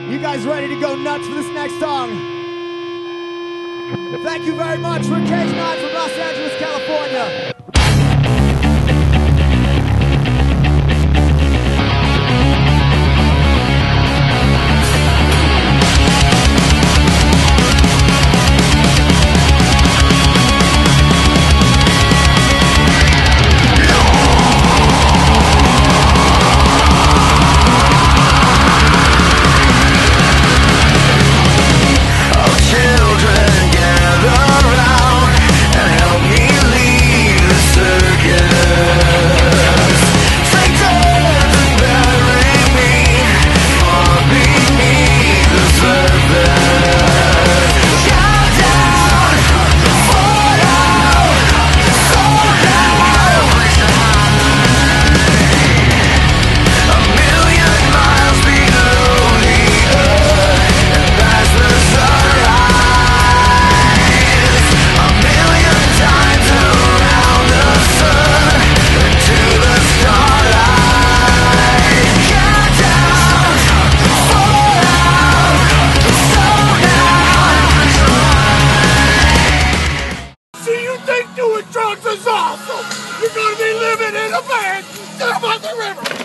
You guys ready to go nuts for this next song? Thank you very much. We're Cage9 from Los Angeles, California. Doing drugs is awesome! You're gonna be living in a van down by the river!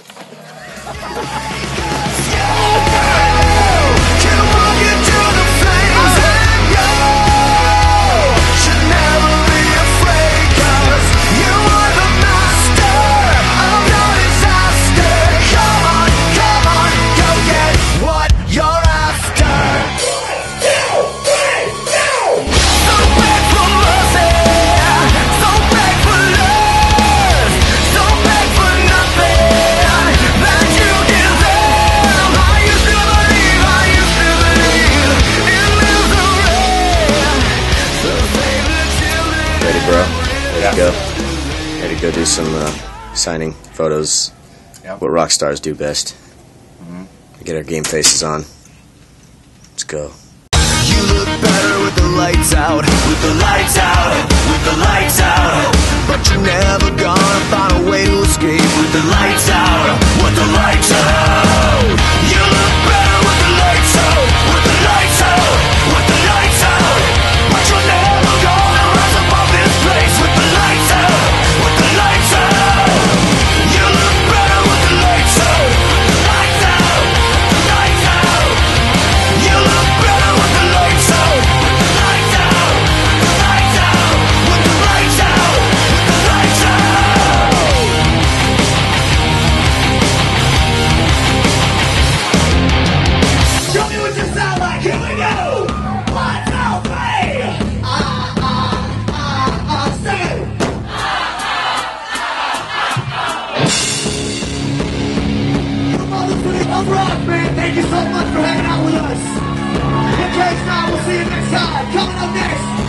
Bro, ready to go do some signing photos. Yep. What rock stars do best. Get our game faces on. Let's go. You look better with the lights out, with the lights out, with the lights out. But you're never gonna find a way to escape with the lights out, with the lights out. You look better with the lights out, with the lights out, with the lights out. But you're never gonna rise above this place with the lights out, with the lights out. You look better with the lights out, the lights out, the lights out. You look better with the lights out, the lights out, the lights out, with the lights out, with the lights out. Show me what you sound like. Here we go. 1, 2, 3. Sing it. You motherfucking love rock, man. Thank you so much for hanging out with us. Cage9, we'll see you next time. Coming up next.